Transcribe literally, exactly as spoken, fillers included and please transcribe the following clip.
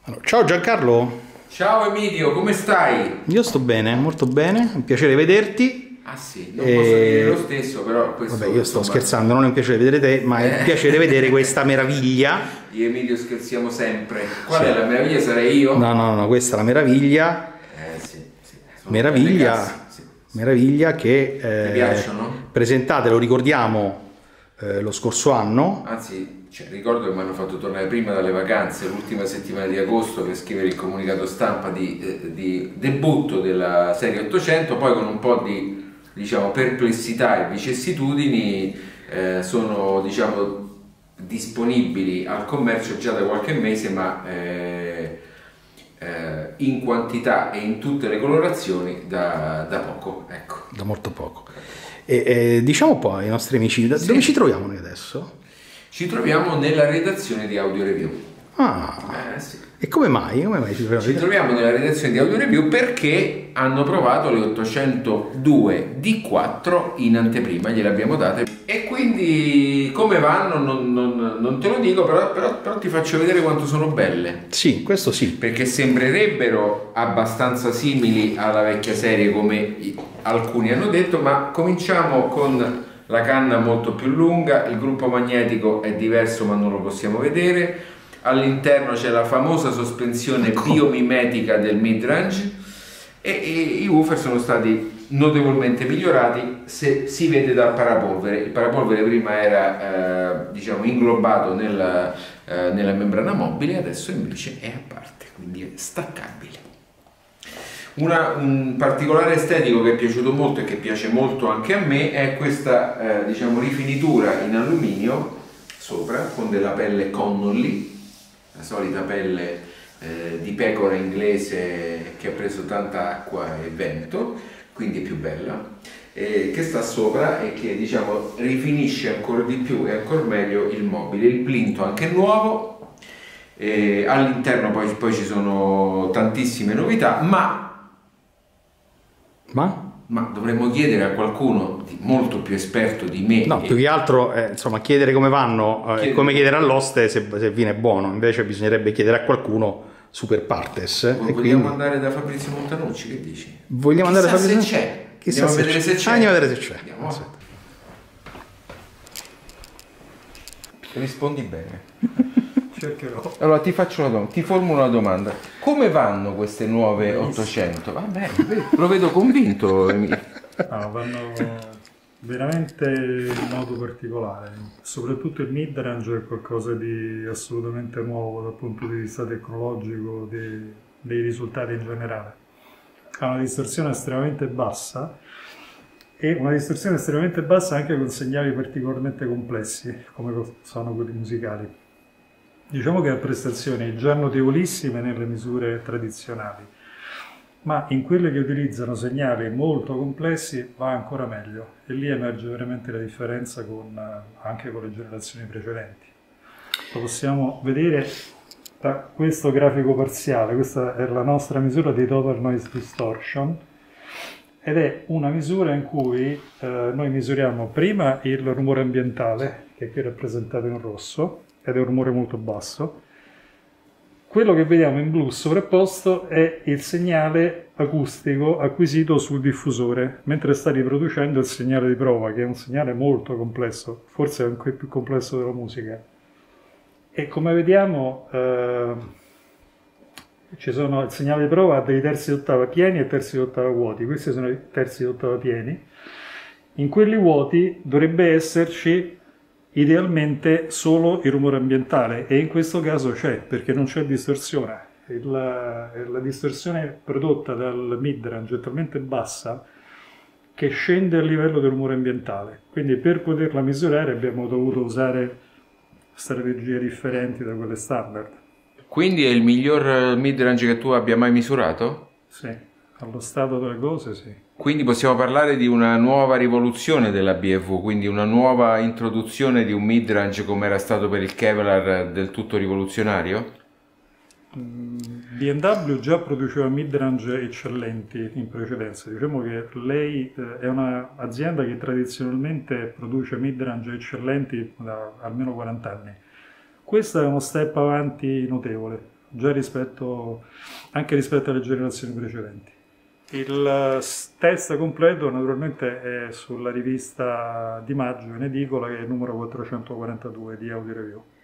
Allora, ciao Giancarlo, Ciao Emilio, come stai? io sto bene, molto bene, è un piacere vederti. Ah sì, non E... posso dire lo stesso, però questo... Vabbè, io sto insomma, scherzando, non è un piacere vedere te, ma è un piacere vedere questa meraviglia. Io e Emilio scherziamo sempre. Qual Sì. è la meraviglia? Sarei io? No, no, no, questa è la meraviglia, Eh sì, sì. Sono belle meraviglia, casse, sì, sì. meraviglia che Ti eh, piacciono? presentate, lo ricordiamo, eh, lo scorso anno. Anzi, cioè, ricordo che mi hanno fatto tornare prima dalle vacanze, l'ultima settimana di agosto, per scrivere il comunicato stampa di, eh, di debutto della serie ottocento, poi con un po' di, diciamo, perplessità e vicissitudini eh, sono, diciamo, disponibili al commercio già da qualche mese, ma eh, eh, in quantità e in tutte le colorazioni da, da poco, ecco. Da molto poco. E, e diciamo poi ai nostri amici, da- Sì. dove ci troviamo noi adesso? Ci troviamo nella redazione di Audio Review. Ah, Eh, sì. e come mai? Come mai ci troviamo? Ci troviamo nella redazione di Audio Review perché hanno provato le ottocentodue D quattro in anteprima, gliele abbiamo date, e quindi come vanno non, non- non te lo dico, però, però- però ti faccio vedere quanto sono belle, Sì, questo sì. perché sembrerebbero abbastanza simili alla vecchia serie come i- alcuni hanno detto, ma cominciamo con la canna molto più lunga, il gruppo magnetico è diverso ma non lo possiamo vedere. All'interno c'è la famosa sospensione Ecco. biomimetica del midrange e, e i woofer sono stati notevolmente migliorati, se si vede dal parapolvere. Il parapolvere prima era eh, diciamo inglobato nella, eh, nella membrana mobile, adesso invece è a parte, quindi è staccabile. Una- un particolare estetico che è piaciuto molto e che piace molto anche a me è questa eh, diciamo rifinitura in alluminio sopra con della pelle Connolly, la solita pelle eh, di pecora inglese che ha preso tanta acqua e vento, quindi è più bella, eh, che sta sopra e che diciamo rifinisce ancora di più e ancora meglio il mobile. Il plinto anche nuovo, eh, all'interno poi, poi ci sono tantissime novità, ma Ma? Ma dovremmo chiedere a qualcuno di molto più esperto di me. No, e- più che altro, eh, insomma, chiedere come vanno eh, è Chiedere- come chiedere all'oste se, se il vino è buono, invece bisognerebbe chiedere a qualcuno super partes. E Vogliamo quindi andare da Fabrizio Montanucci, che dici? vogliamo andare Chissà a fare se c'è. Chissà Andiamo a vedere se c'è. Ah, andiamo a vedere se c'è. Andiamo. Aspetta. Rispondi bene. Cercherò. Allora ti faccio una domanda, ti formulo una domanda. Come vanno queste nuove ottocento? Va bene, vedi, lo vedo convinto. Emilio. No, vanno veramente in modo particolare. Soprattutto il midrange è qualcosa di assolutamente nuovo dal punto di vista tecnologico, dei, dei risultati in generale. Ha una distorsione estremamente bassa e una distorsione estremamente bassa anche con segnali particolarmente complessi, come sono quelli musicali. Diciamo che ha prestazioni già notevolissime nelle misure tradizionali, ma in quelle che utilizzano segnali molto complessi va ancora meglio e lì emerge veramente la differenza con, eh, anche con le generazioni precedenti. Lo possiamo vedere da questo grafico parziale. Questa è la nostra misura di Total Noise Distortion ed è una misura in cui eh, noi misuriamo prima il rumore ambientale, che è qui rappresentato in rosso, ed è un rumore molto basso. Quello che vediamo in blu sovrapposto è il segnale acustico acquisito sul diffusore, mentre sta riproducendo il segnale di prova, che è un segnale molto complesso, forse anche il più complesso della musica. E come vediamo, eh, ci sono, il segnale di prova ha dei terzi d'ottava pieni e terzi d'ottava vuoti. Questi sono i terzi d'ottava pieni. In quelli vuoti dovrebbe esserci idealmente solo il rumore ambientale, e in questo caso c'è, perché non c'è distorsione. Il, la distorsione prodotta dal midrange è talmente bassa che scende a livello del rumore ambientale, quindi per poterla misurare abbiamo dovuto usare strategie differenti da quelle standard. Quindi è il miglior midrange che tu abbia mai misurato? Sì, allo stato delle cose sì. Quindi possiamo parlare di una nuova rivoluzione della B F V, quindi una nuova introduzione di un midrange come era stato per il Kevlar del tutto rivoluzionario? B and W già produceva midrange eccellenti in precedenza. Diciamo che lei eh, è un'azienda che tradizionalmente produce midrange eccellenti da almeno quaranta anni. Questo è uno step avanti notevole. già rispetto, anche rispetto alle generazioni precedenti. Il test completo naturalmente è sulla rivista di maggio in edicola, che è il numero quattrocentoquarantadue di Audio Review.